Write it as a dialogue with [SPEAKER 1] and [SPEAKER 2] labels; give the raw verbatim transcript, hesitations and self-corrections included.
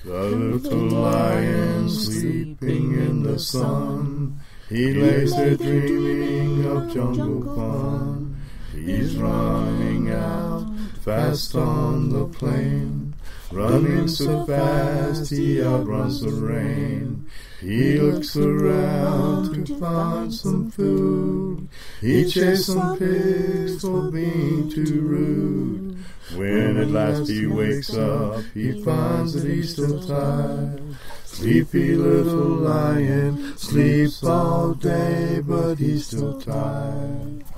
[SPEAKER 1] The little lion sleeping in the sun, he lays there dreaming of jungle fun. He's running out fast on the plain, running so fast he outruns the rain. He looks around to find some food. He chased some pigs for being too rude. When at last he wakes up, he finds that he's still tired. Sleepy little lion sleeps all day, but he's still tired.